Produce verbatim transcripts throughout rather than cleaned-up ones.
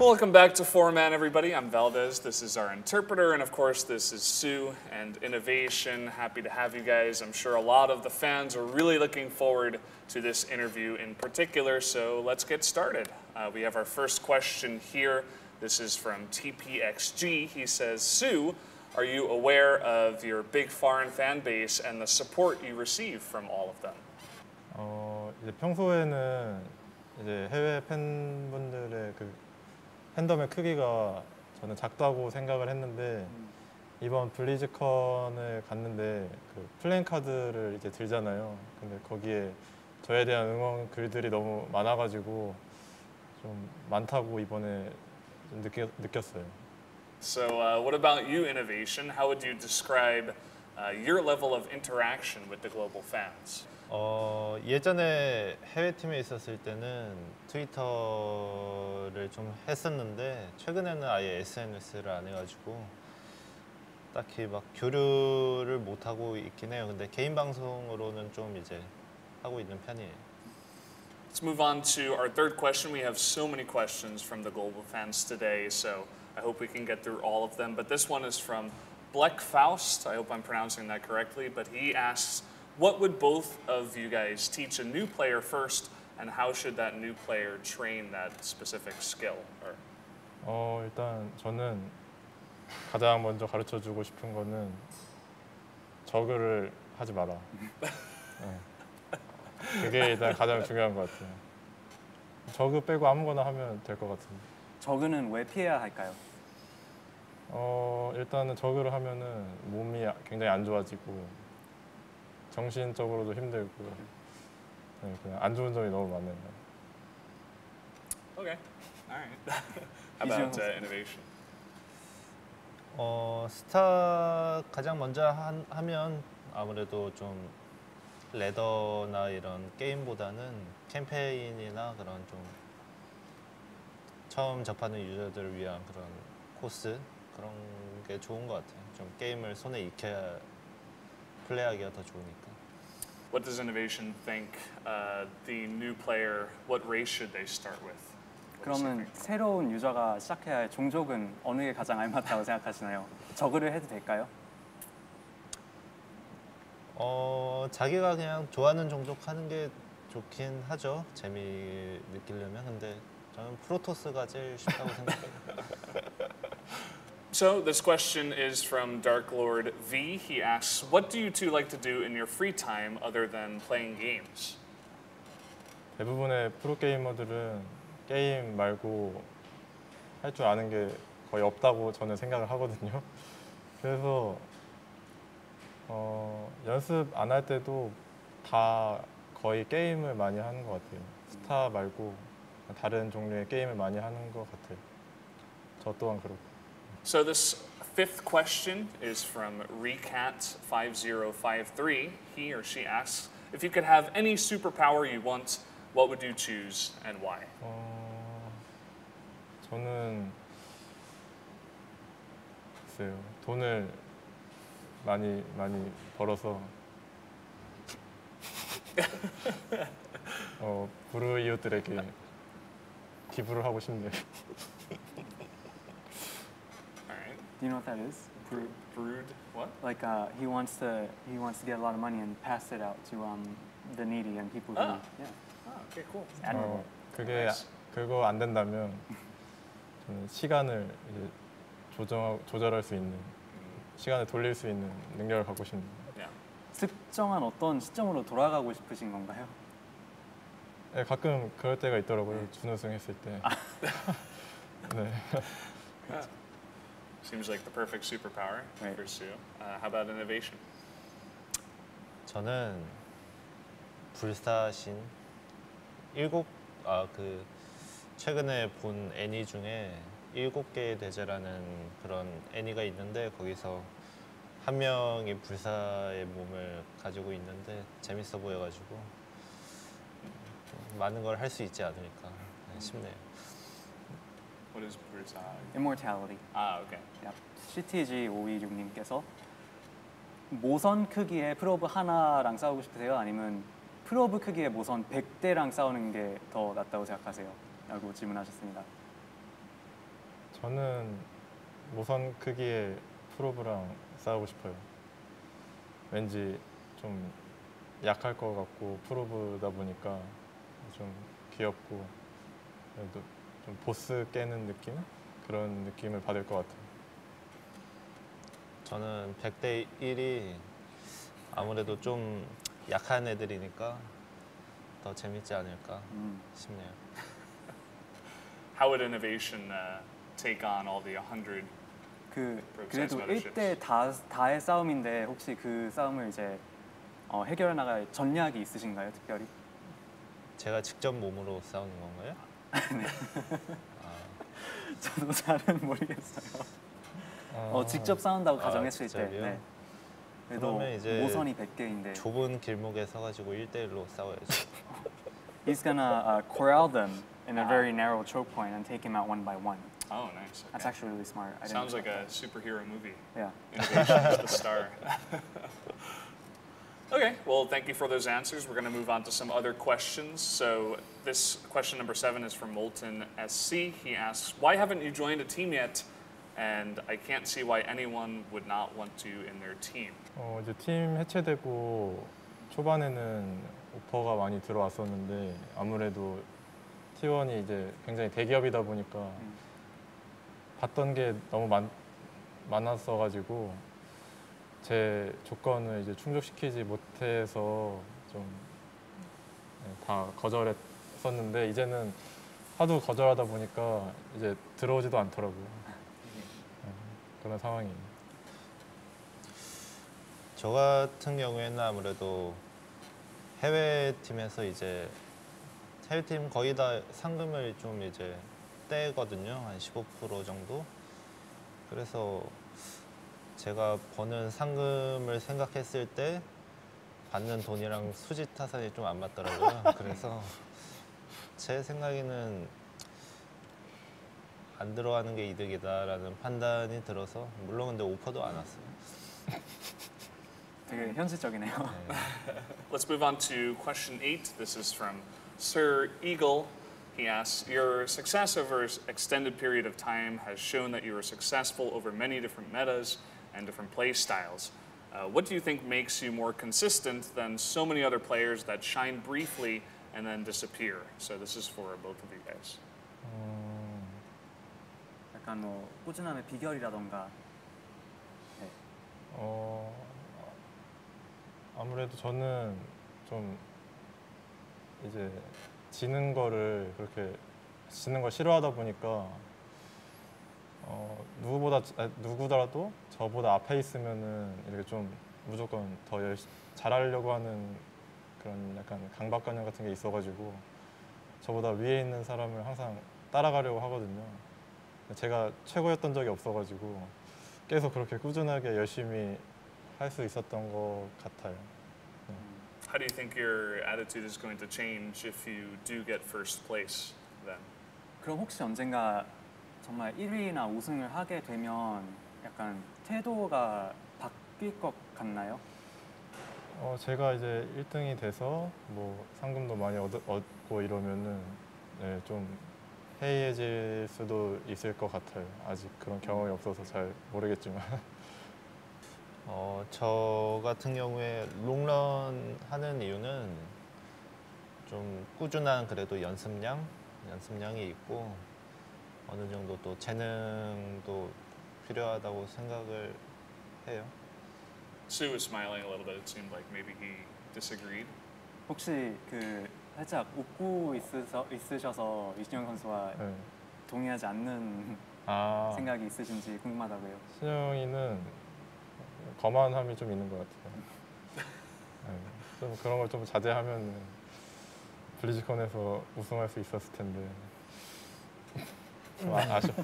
Welcome back to Four Man, everybody. I'm Valdez. This is our interpreter, and of course, this is Sue and Innovation. Happy to have you guys. I'm sure a lot of the fans are really looking forward to this interview in particular, so let's get started. Uh, we have our first question here. This is from T P X G. He says, Sue, are you aware of your big foreign fan base and the support you receive from all of them? 어, 이제 평소에는 이제 해외 팬분들의 그 팬덤의 크기가 저는 작다고 생각을 했는데 이번 블리즈컨을 갔는데 그 플랜카드를 이제 들잖아요. 근데 거기에 저에 대한 응원 글들이 너무 많아가지고 좀 많다고 이번에 좀 느끼, 느꼈어요. So, uh, what about you, Innovation? How would you describe uh, your level of interaction with the global fans? 어, 예전에 해외팀에 있었을 때는 트위터를 좀 했었는데 최근에는 아예 에스엔에스를 안 해가지고 딱히 막 교류를 못 하고 있긴 해요. 근데 개인 방송으로는 좀 이제 하고 있는 편이에요. Let's move on to our third question. We have so many questions from the global fans today, so I hope we can get through all of them. But this one is from Bleck Faust. I hope I'm pronouncing that correctly. But he asks, what would both of you guys teach a new player first, and how should that new player train that specific skill? Or... 어, 일단 저는 가장 먼저 가르쳐주고 싶은 거는 저그를 하지 마라. 네. 그게 일단 가장 중요한 것 같아요. 저그 빼고 아무거나 하면 될 것 같은데. 저그는 왜 피해야 할까요? 어, 일단은 저그를 하면은 몸이 굉장히 안 좋아지고 정신적으로도 힘들고 네, 그냥 안 좋은 점이 너무 많네요. Okay, all right. How about uh, Innovation? 어, 스타 가장 먼저 한, 하면 아무래도 좀 레더나 이런 게임보다는 캠페인이나 그런 좀 처음 접하는 유저들을 위한 그런 코스 그런 게 좋은 것 같아요. 좀 게임을 손에 익혀야 플레이하기가 더 좋으니까. What does Innovation think uh, the new player, what race should they start with? 그러면 새로운 유저가 시작해야 할 종족은 어느 게 가장 알맞다고 생각하시나요? 저그를 해도 될까요? 어, 자기가 그냥 좋아하는 종족 하는 게 좋긴 하죠. 재미 느끼려면. 근데 저는 프로토스가 제일 쉽다고 생각해요. So this question is from Dark Lord V. He asks, what do you two like to do in your free time other than playing games? 대부분의 프로게이머들은 게임 말고 할 줄 아는 게 거의 없다고 저는 생각을 하거든요. 그래서 어, 연습 안 할 때도 다 거의 게임을 많이 하는 것 같아요. 스타 말고 다른 종류의 게임을 많이 하는 것 같아요. 저 또한 그렇고. So this fifth question is from Recat five zero five three. He or she asks, if you could have any superpower you want, what would you choose and why? 어, 저는 글쎄요. 돈을 많이 많이 벌어서 어, 부르 이웃들에게 기부를 하고 싶네요. Do you know what that is? Brood, brood what? Like uh, he wants to he wants to get a lot of money and pass it out to um, the needy and people who Ah. yeah. Oh, okay, cool. Admirable. 어, 그게 Nice. 그거 안 된다면 저는 시간을 이제 조정 조절할 수 있는 시간을 돌릴 수 있는 능력을 갖고 싶네요. Yeah. 특정한 어떤 시점으로 돌아가고 싶으신 건가요? 네, 가끔 그럴 때가 있더라고요. 준우승 했을 때. 네. Yeah. Seems like the perfect superpower Right. for Sue. Uh, how about Innovation? 저는 불사신 일곱 아 그 최근에 본 애니 중에 일곱 개의 대제라는 그런 애니가 있는데 거기서 한 명이 불사의 몸을 가지고 있는데 재밌어 보여가지고 좀 많은 걸 할 수 있지 않을까 싶네요. What is Bruce? Immortality. Ah, okay. Yep. 씨티지 오이육님께서 모선 크기의 프로브 하나랑 싸우고 싶으세요? 아니면 프로브 크기의 모선 백 대랑 싸우는 게 더 낫다고 생각하세요? 라고 질문하셨습니다. 저는 모선 크기의 프로브랑 싸우고 싶어요. 왠지 좀 약할 것 같고 프로브다 보니까 좀 귀엽고 그래도 좀 보스 깨는 느낌? 그런 느낌을 받을 것 같아요. 저는 백 대 일이 아무래도 좀 약한 애들이니까 더 재밌지 않을까 음. 싶네요. How would innovation uh, take on all the one hundred? 그 Process 그래도 motherships. 일 대 다 다의 싸움인데 혹시 그 싸움을 이제 어, 해결해 나갈 전략이 있으신가요, 특별히? 제가 직접 몸으로 싸우는 건가요? 저도 잘은 모르겠어요. 아, 어, 직접 싸운다고 아, 가정했을 때, 직접이요? 네. 그래도 그러면 이제 모선이 백 개인데 좁은 길목에 서가지고 일 대 일로 싸워야죠. he's gonna uh, corral them in a very narrow choke point and take him out one by one. Oh, nice. That's Okay. actually really smart. I didn't Sounds like expect a superhero movie. that. Yeah. Innovation is the star. Okay, well, thank you for those answers. We're going to move on to some other questions. So, this question number seven is from Molten S C. He asks, "Why haven't you joined a team yet? And I can't see why anyone would not want to in their team." 어, 이제 팀 해체되고 초반에는 오퍼가 많이 들어왔었는데 아무래도 티원이 이제 굉장히 대기업이다 보니까 음. 봤던 게 너무 많, 많았어가지고 제 조건을 이제 충족시키지 못해서 좀 다 거절했었는데 이제는 하도 거절하다 보니까 이제 들어오지도 않더라고요. 네, 그런 상황이에요. 저 같은 경우에는 아무래도 해외 팀에서 이제 해외 팀 거의 다 상금을 좀 이제 떼거든요. 한 십오 퍼센트 정도. 그래서 제가 버는 상금을 생각했을 때 받는 돈이랑 수지 타산이 좀 안 맞더라고요. 그래서 제 생각에는 안 들어가는 게 이득이다라는 판단이 들어서 물론 근데 오퍼도 안 왔어요. 되게 현실적이네요. 네. Let's move on to question eight. This is from Sir Eagle. He asks, "Your success over an extended period of time has shown that you are successful over many different metas and different play styles. Uh, what do you think makes you more consistent than so many other players that shine briefly and then disappear?" So this is for both of you guys. 음, 약간 뭐 꾸준함의 비결이라던가. 네. 어, 아무래도 저는 좀 이제 지는 거를 그렇게 지는 걸 싫어하다 보니까 어, 누구보다 아, 누구더라도 저보다 앞에 있으면은 이렇게 좀 무조건 더 열심 잘하려고 하는 그런 약간 강박관념 같은 게 있어가지고 저보다 위에 있는 사람을 항상 따라가려고 하거든요. 제가 최고였던 적이 없어가지고 계속 그렇게 꾸준하게 열심히 할 수 있었던 것 같아요. How do you think your attitude is going to change if you do get first place then? 그럼 혹시 언젠가 정말 일 위나 우승을 하게 되면 약간 태도가 바뀔 것 같나요? 어, 제가 이제 일 등이 돼서 뭐 상금도 많이 얻, 얻고 이러면은 네, 좀 해이해질 수도 있을 것 같아요. 아직 그런 경험이 없어서 잘 모르겠지만. 어, 저 같은 경우에 롱런 하는 이유는 좀 꾸준한 그래도 연습량, 연습량이 있고 어느 정도 또 재능도 필요하다고 생각을 해요. Sue was smiling a little bit. It seemed like maybe he disagreed. 혹시 그 살짝 웃고 있으셔, 있으셔서 이준영 선수와 네. 동의하지 않는 아, 생각이 있으신지 궁금하다고요. 신영이는 거만함이 좀 있는 것 같아요. 네, 좀 그런 걸 좀 자제하면 블리즈컨에서 우승할 수 있었을 텐데. 좀 아, 아쉽.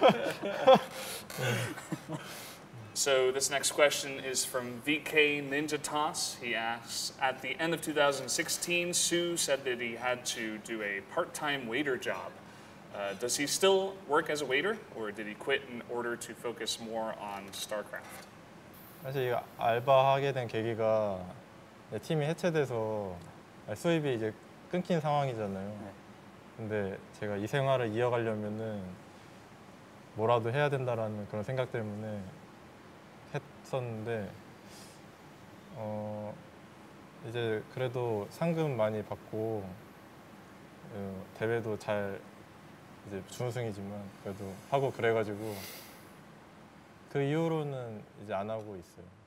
So this next question is from V K Ninja Toss. He asks, "At the end of two thousand sixteen, Sue said that he had to do a part-time waiter job. Uh, does he still work as a waiter, or did he quit in order to focus more on StarCraft?" 사실 이 알바하게 된 계기가 팀이 해체돼서 수입이 이제 끊긴 상황이잖아요. 네. 근데 제가 이 생활을 이어가려면은 뭐라도 해야 된다라는 그런 생각 때문에 했었는데 어 이제 그래도 상금 많이 받고 어, 대회도 잘 이제 준우승이지만 그래도 하고 그래가지고 그 이후로는 이제 안 하고 있어요.